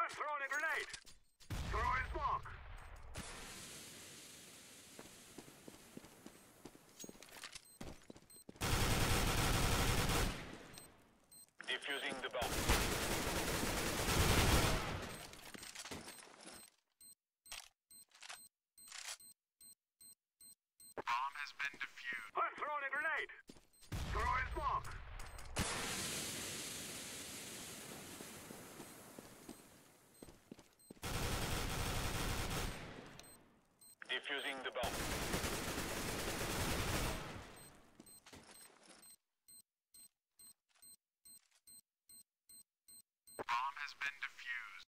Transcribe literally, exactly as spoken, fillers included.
I'm throwing a grenade! Throwing smoke! Defusing the bomb. Bomb has been defused. I'm throwing a grenade! Throwing smoke! Defusing the bomb. Bomb has been defused.